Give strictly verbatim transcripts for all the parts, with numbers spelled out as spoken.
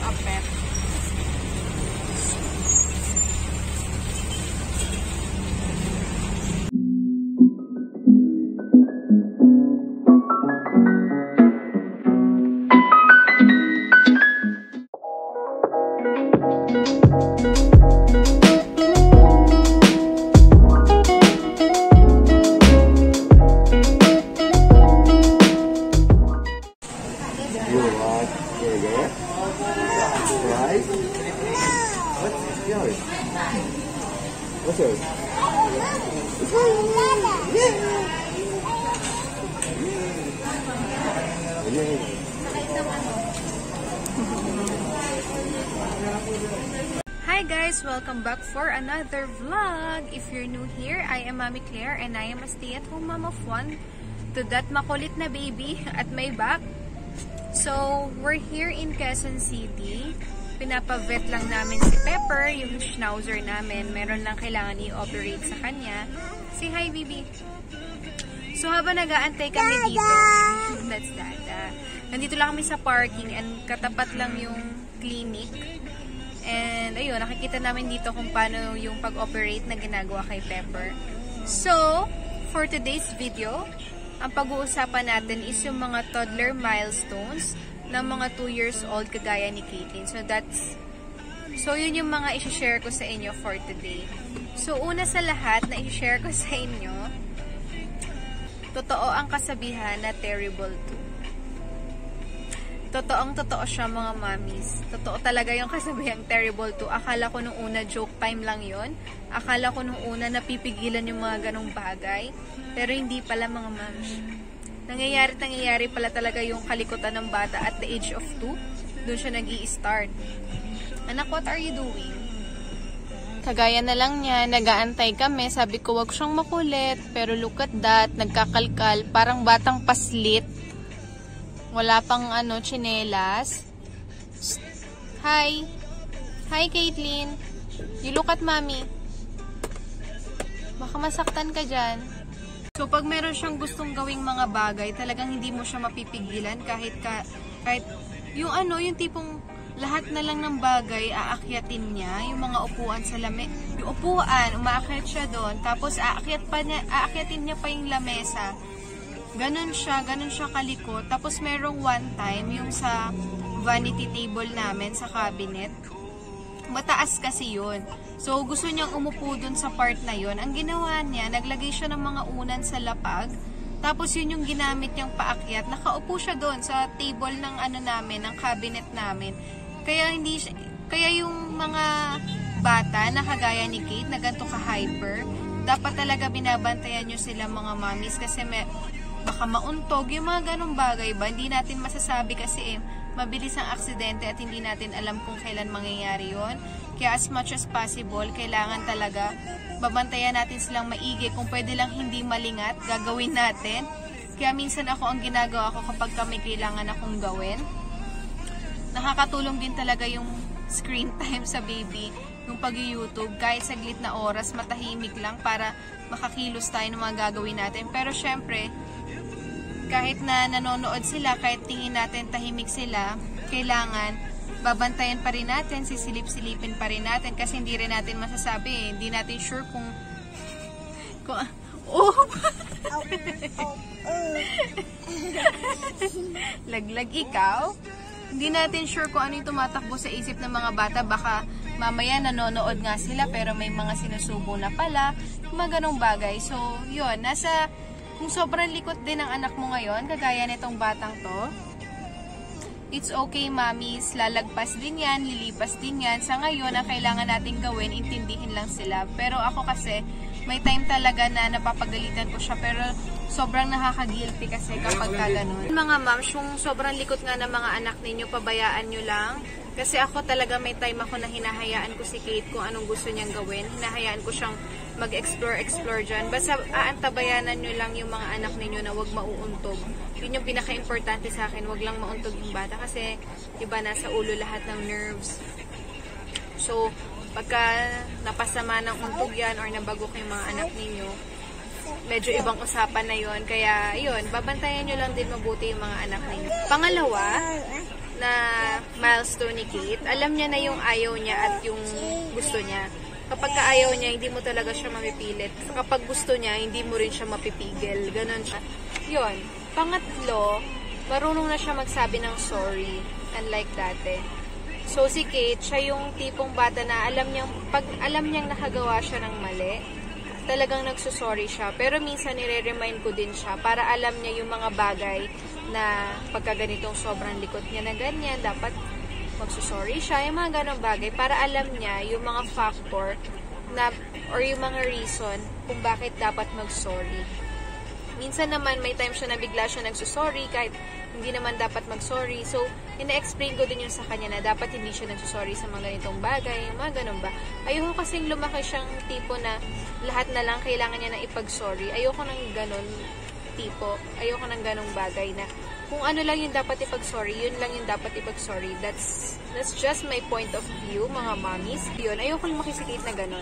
pet. What's yours? Hi guys! Welcome back for another vlog! If you're new here, I am Mommy Claire and I am a stay-at-home mom of one to that makulit na baby at my back. So, we're here in Quezon City. Pinapavet lang namin si Pepper, yung schnauzer namin. Meron lang kailangan i-operate sa kanya. Say hi, baby! So, habang nag-aantay kami dito, that's Dada. Nandito lang kami sa parking and katapat lang yung clinic. And, ayun, nakikita namin dito kung paano yung pag-operate na ginagawa kay Pepper. So, for today's video, ang pag-uusapan natin is yung mga toddler milestones ng mga two years old kagaya ni Caitlin. So, that's, so yun yung mga i-share ko sa inyo for today. So, una sa lahat na i-share ko sa inyo, totoo ang kasabihan na terrible two. Totoong totoo siya mga mommies. Totoo talaga yung kasabihang terrible two. Akala ko nung una joke time lang yon. Akala ko nung una napipigilan yung mga ganong bagay. Pero hindi pala mga moms. Nangyayari at nangyayari pala talaga yung kalikutan ng bata at the age of two. Doon siya nag-i-start. Anak, what are you doing? Kagaya na lang niya, nag-aantay kami. Sabi ko, wag siyang makulit. Pero look at that, nagkakalkal. Parang batang paslit. Wala pang ano, tsinelas. Hi! Hi, Caitlin! You look at mommy. Baka masaktan ka dyan. So, pag meron siyang gustong gawing mga bagay, talagang hindi mo siya mapipigilan kahit, ka, kahit yung ano, yung tipong lahat na lang ng bagay, aakyatin niya, yung mga upuan sa lame, yung upuan, umaakyat siya doon, tapos aakyat pa niya, aakyatin niya pa yung lamesa. Ganon siya, ganon siya kalikot. Tapos merong one time, yung sa vanity table namin, sa cabinet, mataas kasi yun. So, gusto niyang umupo dun sa part na yun. Ang ginawa niya, naglagay siya ng mga unan sa lapag. Tapos, yun yung ginamit niyang paakyat. Nakaupo siya dun sa table ng ano namin, ng cabinet namin. Kaya, hindi siya, kaya yung mga bata na kagaya ni Kate, na ganito ka-hyper, dapat talaga binabantayan nyo sila mga mommies kasi may, baka mauntog. Yung mga ganong bagay ba, hindi natin masasabi kasi eh, mabilis ang aksidente at hindi natin alam kung kailan mangyayari yon. Kaya as much as possible, kailangan talaga babantayan natin silang maigi. Kung pwede lang hindi malingat, gagawin natin. Kaya minsan ako ang ginagawa ko kapag kami kailangan akong gawin. Nakakatulong din talaga yung screen time sa baby, yung pag-YouTube, kahit saglit na oras, matahimik lang para makakilos tayo ng mga gagawin natin. Pero syempre, kahit na nanonood sila, kahit tingin natin tahimik sila, kailangan babantayan pa rin natin, sisilip-silipin pa rin natin kasi hindi rin natin masasabi eh. Hindi natin sure kung kung oh! Laglag ikaw? Hindi natin sure kung ano yung tumatakbo sa isip ng mga bata. Baka mamaya nanonood nga sila pero may mga sinusubo na pala. Mga ganong bagay. So, yun. Nasa, kung sobrang likot din ang anak mo ngayon, kagaya nitong batang to, it's okay, mommies. Lalagpas din yan, lilipas din yan. Sa ngayon, ang kailangan natin gawin, intindihin lang sila. Pero ako kasi, may time talaga na napapagalitan ko siya. Pero sobrang nakaka-guilty kasi kapag ka ganun. Mga moms, yung sobrang likot nga ng mga anak ninyo, pabayaan nyo lang. Kasi ako talaga may time ako na hinahayaan ko si Kate kung anong gusto niyang gawin. Hinahayaan ko siyang mag-explore-explore dyan. Basta aantabayanan nyo lang yung mga anak ninyo na wag mauuntog. Yun yung pinaka-importante sa akin, wag lang mauntog yung bata kasi iba nasa ulo lahat ng nerves. So, pagka napasama ng untog yan or nabagok yung mga anak ninyo, medyo ibang usapan na yon. Kaya, yun, babantayan nyo lang din mabuti yung mga anak ninyo. Pangalawa, na milestone ni Kate. Alam niya na yung ayaw niya at yung gusto niya. Kapag ka ayaw niya, hindi mo talaga siya mapipilit. Kapag gusto niya, hindi mo rin siya mapipigil. Ganon siya. Yun. Pangatlo, marunong na siya magsabi ng sorry. Unlike dati. So, si Kate, siya yung tipong bata na alam niyang, pag alam niyang nakagawa siya ng mali, talagang nagsusorry siya. Pero minsan, nire-remind ko din siya para alam niya yung mga bagay na pagka ganitong sobrang likot niya na ganyan, dapat magsusorry siya. Yung mga ganong bagay para alam niya yung mga factor na, or yung mga reason kung bakit dapat mag-sorry. Minsan naman, may time siya na bigla siya nagsusorry kahit hindi naman dapat mag-sorry. So, ina-explain ko din yun sa kanya na dapat hindi siya nagsusorry sa mga ganitong bagay, mga ganun ba. Ayoko kasing lumaki siyang tipo na lahat na lang kailangan niya na ipag-sorry. Ayoko ng ganun tipo. Ayoko ng ganung bagay na kung ano lang yung dapat ipag-sorry, yun lang yung dapat ipag-sorry. That's, that's just my point of view, mga mommies. Yun, ayoko lumaki si Kate na ganun.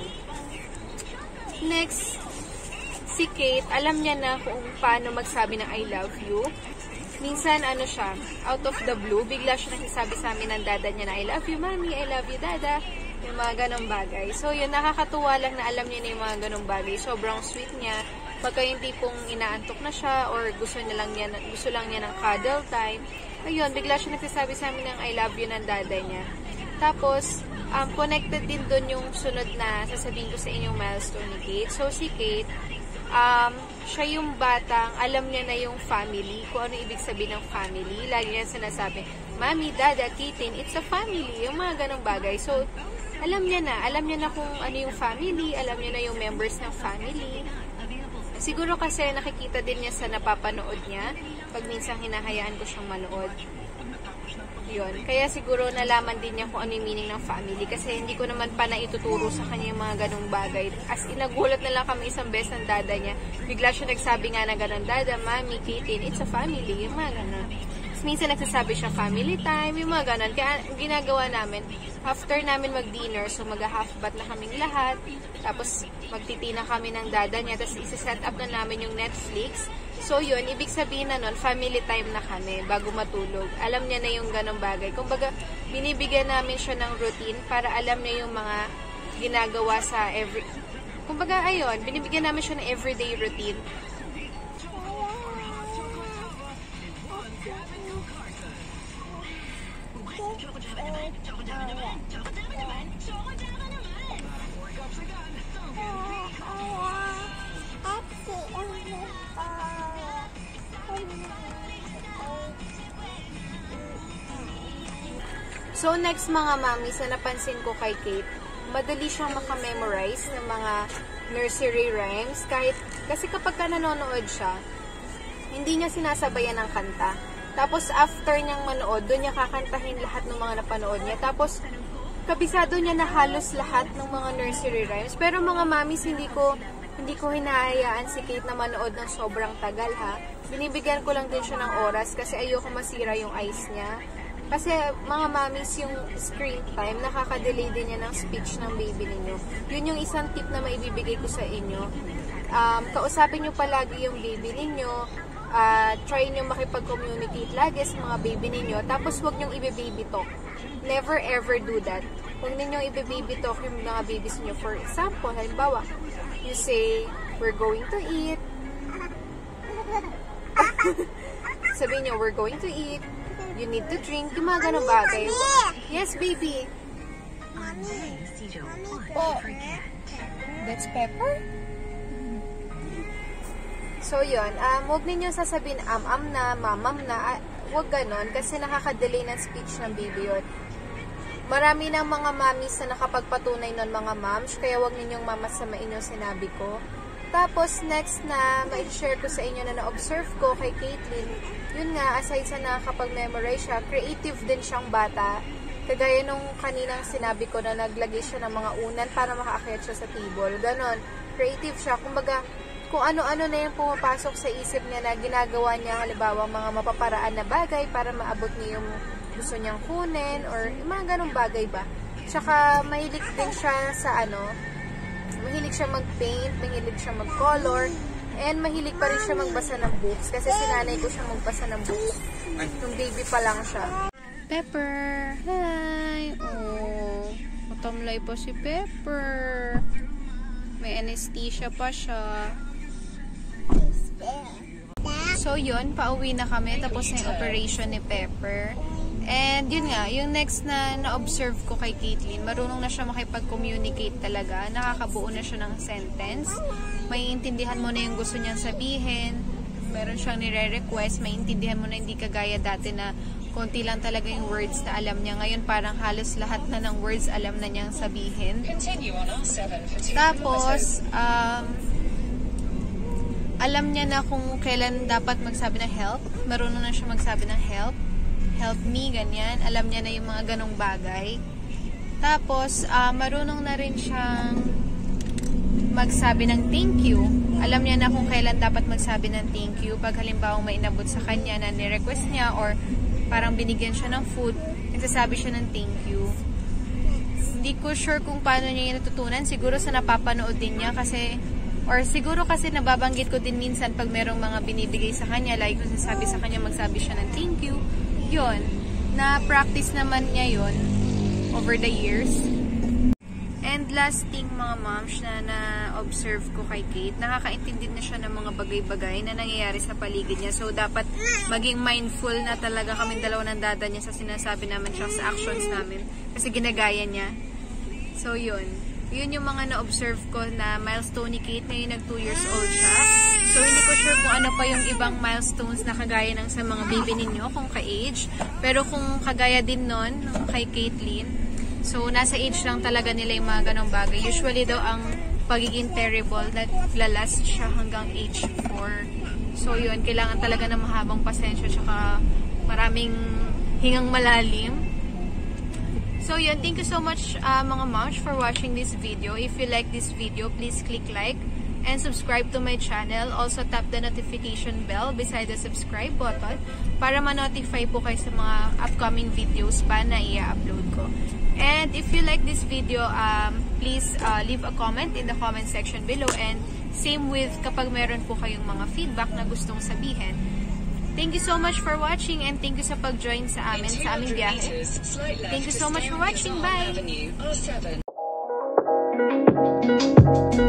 Next, si Kate, alam niya na kung paano magsabi ng I love you. Minsan, ano siya, out of the blue, bigla siya nagsasabi sa amin ng dada niya na I love you, mommy, I love you, dada. Yung mga ganong bagay. So, yun, nakakatuwa lang na alam niya na yung mga ganong bagay. Sobrang sweet niya. Pagka yung tipong inaantok na siya or gusto, niya lang niya, gusto lang niya ng cuddle time, ayun, bigla siya nagsasabi sa amin ng I love you ng dada niya. Tapos, um, connected din dun yung sunod na sasabihin ko sa inyong milestone ni Kate. So, si Kate, Um, siya yung batang, alam niya na yung family, kung ano ibig sabihin ng family. Lagi niya sinasabi, Mami, Dada, Kitin, it's a family. Yung mga ganong bagay. So, alam niya na. Alam niya na kung ano yung family. Alam niya na yung members ng family. Siguro kasi nakikita din niya sa napapanood niya. Pag minsan hinahayaan ko siyang manood. Yun. Kaya siguro nalaman din niya kung ano yung meaning ng family. Kasi hindi ko naman pa naituturo sa kanya yung mga ganong bagay. As in, nagulat na lang kami isang beses ng dada niya. Bigla siya nagsabi nga na ganon, Dada, Mami, Kitin, it's a family. Yung mga ganon. Tapos minsan nagsasabi siya family time, yung mga ganon. Kaya ginagawa namin, after namin mag-dinner, so mag-half bath na kaming lahat. Tapos magtitina kami ng dada niya. Tapos isa-set up na namin yung Netflix. So, yun, ibig sabihin na nun, family time na kami bago matulog. Alam niya na yung ganong bagay. Kumbaga, binibigyan namin siya ng routine para alam niya yung mga ginagawa sa every... Kumbaga, ayun, binibigyan namin siya ng everyday routine. So, next mga mommies na napansin ko kay Kate, madali siyang makamemorize ng mga nursery rhymes. Kahit, kasi kapag ka nanonood siya, hindi niya sinasabayan ng kanta. Tapos, after niyang manood, doon niya kakantahin lahat ng mga napanood niya. Tapos, kabisado niya na halos lahat ng mga nursery rhymes. Pero mga mommies, hindi ko, hindi ko hinahayaan si Kate na manood ng sobrang tagal, ha. Binibigyan ko lang din siya ng oras kasi ayoko masira yung eyes niya. Kasi mga mommies, yung screen time, nakaka-delay din niya ng speech ng baby ninyo. Yun yung isang tip na maibibigay ko sa inyo. Um, kausapin nyo palagi yung baby ninyo. Uh, try nyo makipag-communicate lagi sa mga baby ninyo. Tapos huwag nyong i-baby talk. Never ever do that. Huwag ninyong i-baby talk yung mga babies niyo. For example, halimbawa, you say, we're going to eat. Sabihin nyo, we're going to eat. You need to drink. Yung mga ganun bagay. Yes, baby. Mommy. Mommy. That's pepper? So, yun. Um, huwag ninyo sasabihin am-am na, mamam na. Ah, huwag ganun. Kasi nakaka-delay ng speech ng baby yun. Marami ng mga mommies na nakapagpatunay nun, mga moms. Kaya huwag ninyong mamasamain yung sinabi ko. Tapos, next na ma-share ko sa inyo na na-observe ko kay Caitlyn, yun nga, aside sa nakakapag-memorize siya, creative din siyang bata. Kagaya nung kaninang sinabi ko na naglagay siya ng mga unan para makaakyat siya sa table. Ganon. Creative siya. Kumbaga, kung ano-ano na yung pumapasok sa isip niya na ginagawa niya, halimbawa, mga mapaparaan na bagay para maabot niya yung gusto niyang kunin or yung mga ganong bagay ba. Tsaka, mahilig din siya sa ano, mahilig siya mag-paint, mahilig siya mag-color, and mahilig pa rin siya magbasa ng books kasi sinanay ko siya magbasa ng books nung baby pa lang siya. Pepper! Hi! Oh, matamlay pa si Pepper. May anesthesia pa siya. So, yun. Pauwi na kami. Tapos na yung operation ni Pepper. And, yun nga. Yung next na na-observe ko kay Caitlin, marunong na siya makipag-communicate talaga. Nakakabuo na siya ng sentence. Maiintindihan mo na yung gusto niyang sabihin. Meron siyang nire-request. Maiintindihan mo na hindi kagaya dati na konti lang talaga yung words na alam niya. Ngayon, parang halos lahat na ng words alam na niyang sabihin. Tapos, um, alam niya na kung kailan dapat magsabi ng help. Marunong na siya magsabi ng help. Help me, ganyan. Alam niya na yung mga ganong bagay. Tapos, uh, marunong na rin siyang magsabi ng thank you. Alam niya na kung kailan dapat magsabi ng thank you. Pag halimbawa may inabot sa kanya na ni-request niya or parang binigyan siya ng food, nagsasabi siya ng thank you. Hindi ko sure kung paano niya yung natutunan. Siguro sa napapanood din niya kasi, or siguro kasi nababanggit ko din minsan pag merong mga binibigay sa kanya, like kung sasabi sa kanya magsabi siya ng thank you, yun. Na-practice naman niya yun over the years. And last thing mga moms na na-observe ko kay Kate, nakakaintindi na siya ng mga bagay-bagay na nangyayari sa paligid niya. So, dapat maging mindful na talaga kaming dalawa ng dada niya sa sinasabi namin siya, sa actions namin. Kasi ginagaya niya. So, yun. Yun yung mga na-observe ko na milestone ni Kate. Ngayon nag two years old siya. So, hindi ko sure kung ano pa yung ibang milestones na kagaya ng sa mga baby ninyo, kung ka-age. Pero kung kagaya din nun, kay Caitlin, so, nasa age lang talaga nila yung mga ganong bagay. Usually daw, ang pagiging terrible, naglalast siya hanggang age four. So, yun, kailangan talaga ng mahabang pasensya tsaka maraming hingang malalim. So, yun, thank you so much uh, mga moms for watching this video. If you like this video, please click like and subscribe to my channel. Also, tap the notification bell beside the subscribe button para ma-notify po kayo sa mga upcoming videos pa na i-upload ko. And if you like this video, um, please uh, leave a comment in the comment section below. And same with kapag meron po kayong mga feedback na gustong sabihin. Thank you so much for watching and thank you sa pag-join sa amin, sa aming biyahe. Thank you so much for watching. Bye!